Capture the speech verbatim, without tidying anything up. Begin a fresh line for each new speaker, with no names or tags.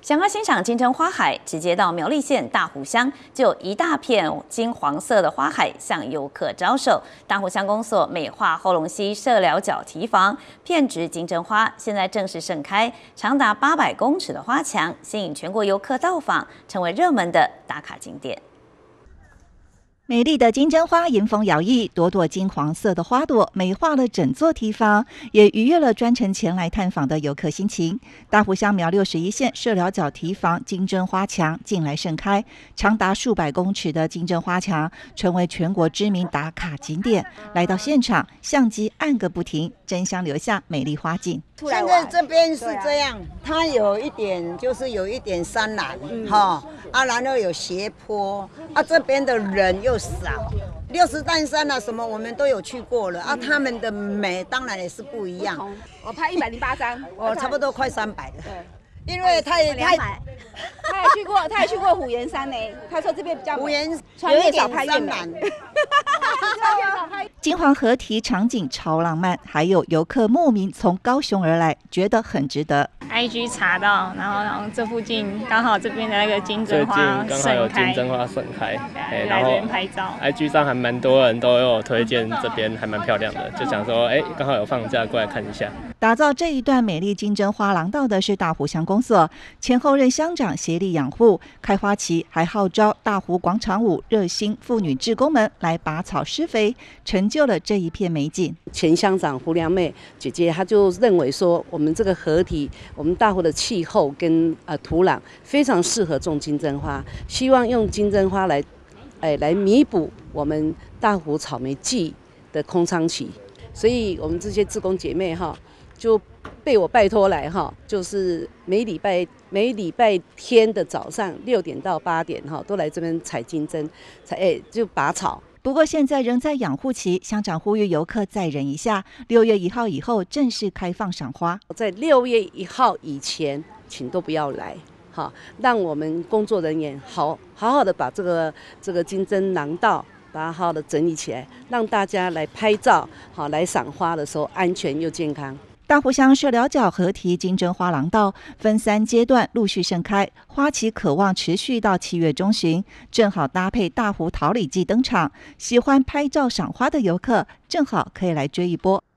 想要欣赏金针花海，直接到苗栗县大湖乡，就有一大片金黄色的花海向游客招手。大湖乡公所美化后龙溪社寮角堤防，片植金针花，现在正式盛开，长达八百公尺的花墙，吸引全国游客到访，成为热门的打卡景点。
美丽的金针花迎风摇曳，朵朵金黄色的花朵美化了整座堤防，也愉悦了专程前来探访的游客心情。大湖乡苗六十一线社寮角堤防金针花墙近来盛开，长达数百公尺的金针花墙成为全国知名打卡景点。来到现场，相机按个不停，争相留下美丽花景。
现在这边是这样，它有一点就是有一点山峦，哈、嗯、啊，然后有斜坡啊，这边的人又少。六十担山啊，什么我们都有去过了啊，他们的美当然也是不一样。
我拍一百零八张，
我差不多快三百了。对，因为他也太，
他也去过，他也去过虎岩山呢。他说这边比较
虎岩
穿越少拍越美。
金黄合体场景超浪漫，还有游客慕名从高雄而来，觉得很值得。
I G 查到，然后然后这附近刚好这边的那个金针花盛开，
刚好有金针花盛开，
哎，来这边拍照。
I G 上还蛮多人都有推荐这边还蛮漂亮的，就想说，哎，刚好有放假过来看一下。
打造这一段美丽金针花廊道的是大湖乡公所，前后任乡长协力养护，开花期还号召大湖广场舞热心妇女志工们来拔草施肥，成就了这一片美景。
前乡长胡良妹姐姐，她就认为说，我们这个河堤，我们大湖的气候跟呃土壤非常适合种金针花，希望用金针花来，哎来弥补我们大湖草莓季的空窗期。所以我们这些志工姐妹哈，就被我拜托来哈，就是每礼拜每礼拜天的早上六点到八点哈，都来这边采金针，采哎就拔草。
不过现在仍在养护期，乡长呼吁游客再忍一下，六月一号以后正式开放赏花。
在六月一号以前，请都不要来，好，让我们工作人员好好好的把这个这个金针廊道把它好好的整理起来，让大家来拍照，好来赏花的时候安全又健康。
大湖乡社寮角合堤金针花廊道分三阶段陆续盛开，花期可望持续到七月中旬，正好搭配大湖桃李季登场。喜欢拍照赏花的游客，正好可以来追一波。